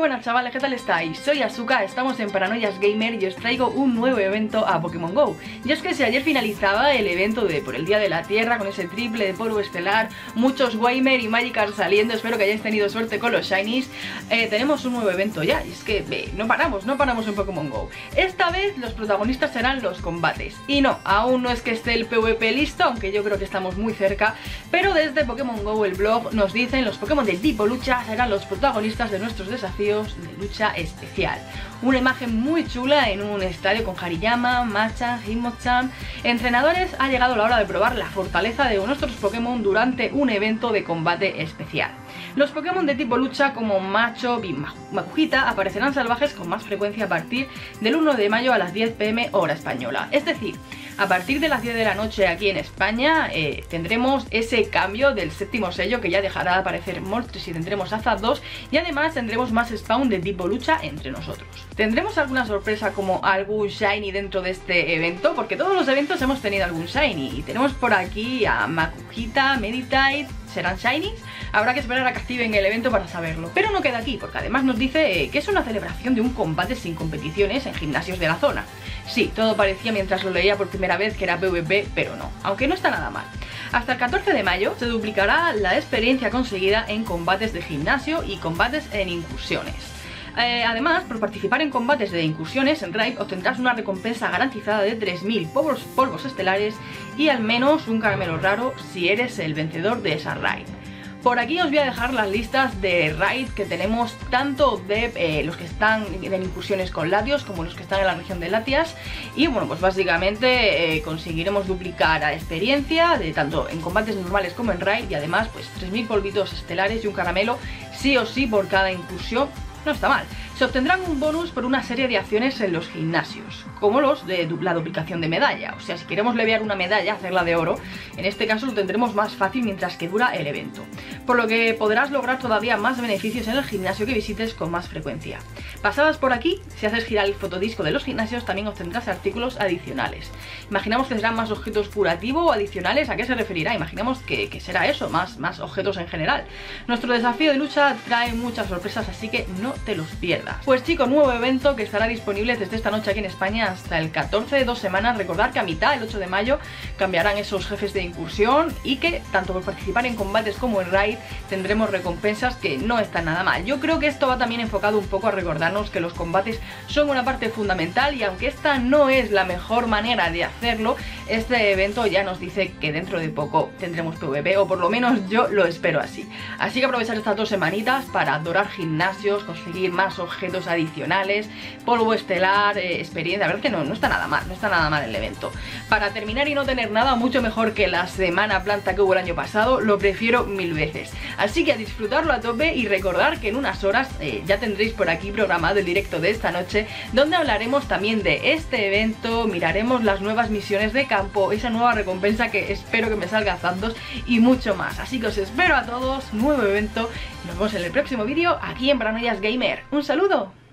buenas chavales, ¿qué tal estáis? Soy Asuka, estamos en Paranoias Gamer y os traigo un nuevo evento a Pokémon GO. Y es que si ayer finalizaba el evento de por el Día de la Tierra con ese triple de polvo estelar, muchos Waymare y Magikarp saliendo, espero que hayáis tenido suerte con los Shinies, tenemos un nuevo evento ya, y es que no paramos en Pokémon GO. Esta vez los protagonistas serán los combates. Y no, aún no es que esté el PvP listo, aunque yo creo que estamos muy cerca, pero desde Pokémon GO, el blog, nos dicen los Pokémon de tipo lucha serán los protagonistas de nuestros desafíos de lucha especial. Una imagen muy chula en un estadio con Hariyama, Machamp, Hitmonchan. Entrenadores, ha llegado la hora de probar la fortaleza de nuestros Pokémon durante un evento de combate especial. Los Pokémon de tipo lucha como Machop y Makujita aparecerán salvajes con más frecuencia a partir del 1 de mayo a las 10 PM hora española. Es decir, a partir de las 10 de la noche aquí en España tendremos ese cambio del séptimo sello que ya dejará de aparecer Moltres y tendremos a Zapdos, y además tendremos más spawn de tipo lucha entre nosotros. ¿Tendremos alguna sorpresa como algún Shiny dentro de este evento? Porque todos los eventos hemos tenido algún Shiny y tenemos por aquí a Makujita, Meditite. ¿Serán Shinies? Habrá que esperar a que activen el evento para saberlo. Pero no queda aquí, porque además nos dice que es una celebración de un combate sin competiciones en gimnasios de la zona. Sí, todo parecía mientras lo leía por primera vez que era PvP, pero no, aunque no está nada mal. Hasta el 14 de mayo se duplicará la experiencia conseguida en combates de gimnasio y combates en incursiones. Además, por participar en combates de incursiones en Raid obtendrás una recompensa garantizada de 3000 polvos estelares y al menos un caramelo raro si eres el vencedor de esa Raid. Por aquí os voy a dejar las listas de Raid que tenemos, tanto de los que están en incursiones con Latios como los que están en la región de Latias. Y bueno, pues básicamente conseguiremos duplicar a experiencia de tanto en combates normales como en Raid, y además pues 3000 polvitos estelares y un caramelo sí o sí por cada incursión. No está mal. Se obtendrán un bonus por una serie de acciones en los gimnasios, como los de la duplicación de medalla. O sea, si queremos levear una medalla, hacerla de oro, en este caso lo tendremos más fácil mientras que dura el evento, por lo que podrás lograr todavía más beneficios en el gimnasio que visites con más frecuencia. Pasadas por aquí, si haces girar el fotodisco de los gimnasios, también obtendrás artículos adicionales. Imaginamos que serán más objetos curativos o adicionales. ¿A qué se referirá? Imaginamos que será eso, más objetos en general. Nuestro desafío de lucha trae muchas sorpresas, así que no te los pierdas. Pues chicos, nuevo evento que estará disponible desde esta noche aquí en España hasta el 14 de 2 semanas. Recordad que a mitad, el 8 de mayo, cambiarán esos jefes de incursión, y que tanto por participar en combates como en Raid tendremos recompensas que no están nada mal. Yo creo que esto va también enfocado un poco a recordarnos que los combates son una parte fundamental, y aunque esta no es la mejor manera de hacerlo, este evento ya nos dice que dentro de poco tendremos PvP, o por lo menos yo lo espero así. Así que aprovechar estas 2 semanitas para adorar gimnasios, conseguir más objetos adicionales, polvo estelar, experiencia. La verdad que no está nada mal, no está nada mal el evento. Para terminar y no tener nada, mucho mejor que la semana planta que hubo el año pasado, lo prefiero 1000 veces. Así que a disfrutarlo a tope, y recordar que en unas horas ya tendréis por aquí programado el directo de esta noche, donde hablaremos también de este evento, miraremos las nuevas misiones de campo, esa nueva recompensa que espero que me salga Zapdos y mucho más. Así que os espero a todos, nuevo evento, y nos vemos en el próximo vídeo aquí en Paranoias Gamer. ¡Un saludo!